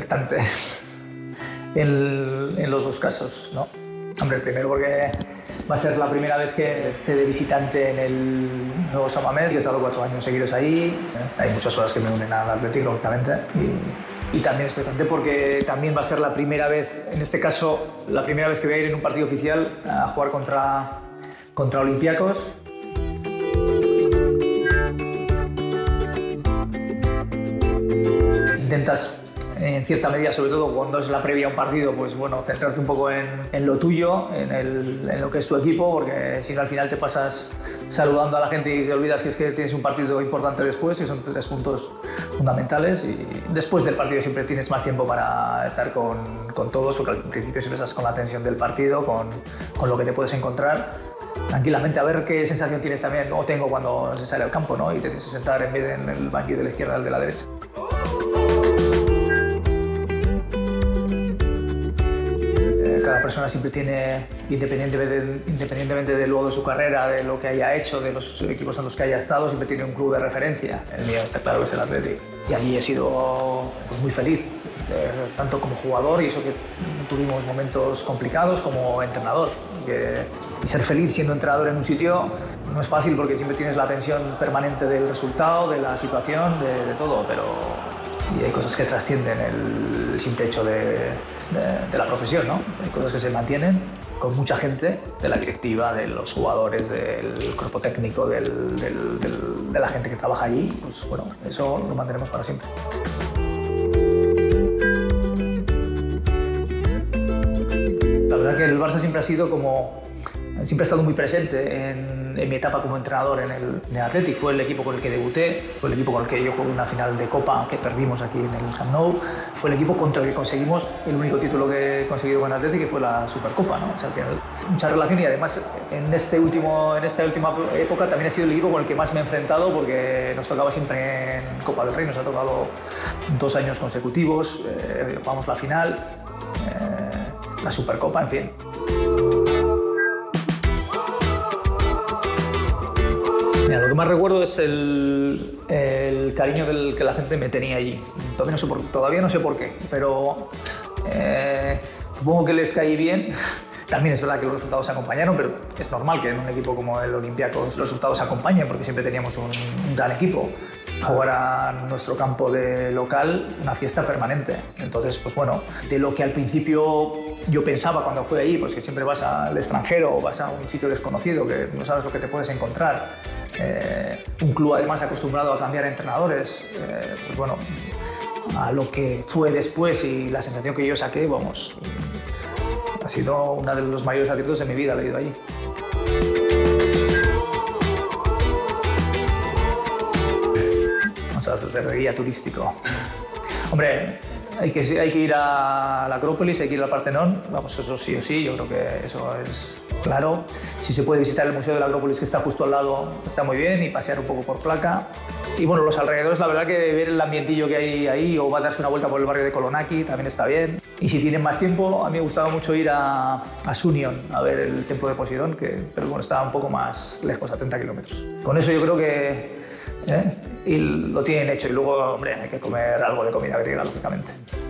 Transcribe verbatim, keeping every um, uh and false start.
desconcertante en, en los dos casos, ¿no? Hombre, primero porque va a ser la primera vez que esté de visitante en el nuevo Samamés, que he estado cuatro años seguidos ahí. Hay muchas horas que me unen al Atlético, lógicamente. Y, y también es expectante porque también va a ser la primera vez, en este caso, la primera vez que voy a ir en un partido oficial a jugar contra, contra Olympiacos. Intentas, en cierta medida, sobre todo cuando es la previa a un partido, pues bueno, centrarte un poco en, en lo tuyo, en, el, en lo que es tu equipo, porque si no al final te pasas saludando a la gente y te olvidas que es que tienes un partido importante después, y son tres puntos fundamentales, y después del partido siempre tienes más tiempo para estar con, con todos, porque al principio siempre estás con la tensión del partido, con, con lo que te puedes encontrar. Tranquilamente, a ver qué sensación tienes también, o tengo cuando se sale al campo, ¿no? Y te tienes que sentar en vez de en el banquillo de la izquierda al de la derecha. Cada persona siempre tiene, independientemente, independientemente de luego de su carrera, de lo que haya hecho, de los equipos en los que haya estado, siempre tiene un club de referencia. El mío está claro que es el Athletic. Y allí he sido pues, muy feliz, eh, tanto como jugador, y eso que tuvimos momentos complicados, como entrenador. Que, y ser feliz siendo entrenador en un sitio no es fácil porque siempre tienes la tensión permanente del resultado, de la situación, de, de todo, pero y hay cosas que trascienden el simple hecho de, de, de la profesión, ¿no? Hay cosas que se mantienen con mucha gente, de la directiva, de los jugadores, del cuerpo técnico, del, del, del, de la gente que trabaja allí. Pues bueno, eso lo mantenemos para siempre. La verdad que el Barça siempre ha sido como... Siempre he estado muy presente en, en mi etapa como entrenador en el, en el Athletic. Fue el equipo con el que debuté, fue el equipo con el que yo jugué una final de Copa que perdimos aquí en el Camp Nou. Fue el equipo contra el que conseguimos el único título que he conseguido con el Athletic, que fue la Supercopa, ¿no? O sea, que mucha relación, y además en, este último, en esta última época también ha sido el equipo con el que más me he enfrentado, porque nos tocaba siempre en Copa del Rey, nos ha tocado dos años consecutivos, eh, jugamos la final, eh, la Supercopa, en fin. Mira, lo que más recuerdo es el, el cariño del que la gente me tenía allí. Todavía no sé por, todavía no sé por qué, pero eh, supongo que les caí bien. También es verdad que los resultados se acompañaron, pero es normal que en un equipo como el Olympiacos los resultados se acompañen, porque siempre teníamos un, un gran equipo. Jugar a nuestro campo de local, una fiesta permanente. Entonces, pues bueno, de lo que al principio yo pensaba cuando fui allí, pues que siempre vas al extranjero o vas a un sitio desconocido, que no sabes lo que te puedes encontrar. Eh, un club además acostumbrado a cambiar entrenadores, eh, pues bueno, a lo que fue después y la sensación que yo saqué, vamos, ha sido uno de los mayores aciertos de mi vida, he ido allí. Vamos a hacer de guía turístico. Hombre, hay que, hay que ir a la Acrópolis, hay que ir al Partenón, vamos, eso sí o sí, yo creo que eso es claro. Si se puede visitar el Museo de la Acrópolis, que está justo al lado, está muy bien, y pasear un poco por Placa. Y bueno, los alrededores, la verdad que ver el ambientillo que hay ahí, o va a darse una vuelta por el barrio de Kolonaki, también está bien. Y si tienen más tiempo, a mí me gustaba mucho ir a, a Sunion a ver el templo de Poseidón, que, pero bueno, estaba un poco más lejos, a treinta kilómetros. Con eso yo creo que ¿eh? Y lo tienen hecho, y luego, hombre, hay que comer algo de comida griega, lógicamente.